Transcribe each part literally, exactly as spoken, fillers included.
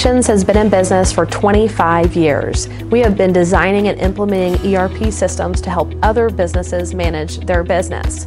Solutions has been in business for twenty-five years. We have been designing and implementing E R P systems to help other businesses manage their business.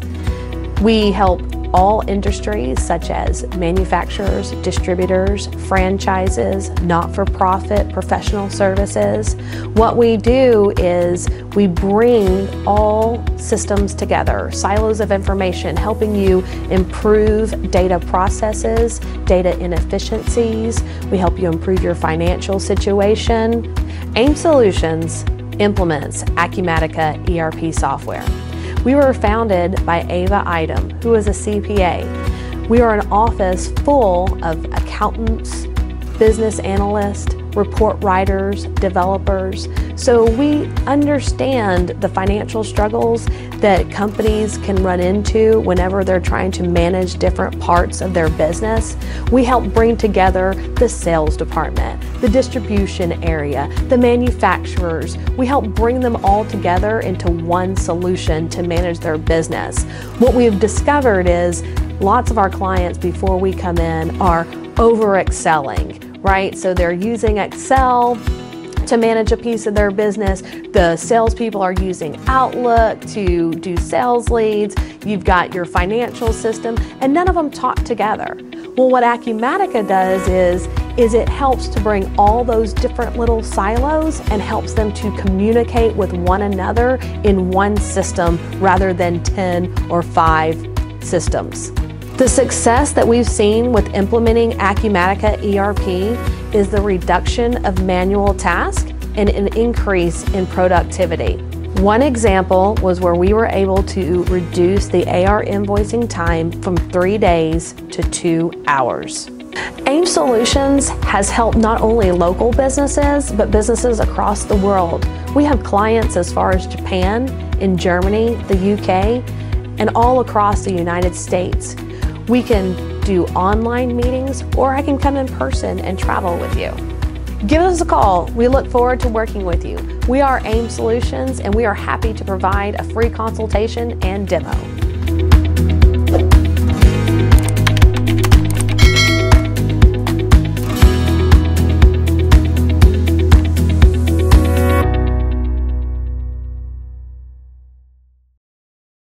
We help all industries such as manufacturers, distributors, franchises, not-for-profit, professional services. What we do is we bring all systems together, silos of information, helping you improve data processes, data inefficiencies. We help you improve your financial situation. AIM Solutions implements Acumatica E R P software. We were founded by Ava Idem, who is a C P A. We are an office full of accountants, business analysts, report writers, developers. So we understand the financial struggles that companies can run into whenever they're trying to manage different parts of their business. We help bring together the sales department, the distribution area, the manufacturers. We help bring them all together into one solution to manage their business. What we've discovered is lots of our clients before we come in are over-excelling. Right? So they're using Excel to manage a piece of their business. The salespeople are using Outlook to do sales leads. You've got your financial system, and none of them talk together. Well, what Acumatica does is, is it helps to bring all those different little silos and helps them to communicate with one another in one system rather than ten or five systems. The success that we've seen with implementing Acumatica E R P is the reduction of manual tasks and an increase in productivity. One example was where we were able to reduce the A R invoicing time from three days to two hours. AIM Solutions has helped not only local businesses, but businesses across the world. We have clients as far as Japan, in Germany, the U K, and all across the United States. We can do online meetings, or I can come in person and travel with you. Give us a call. We look forward to working with you. We are AIM Solutions, and we are happy to provide a free consultation and demo.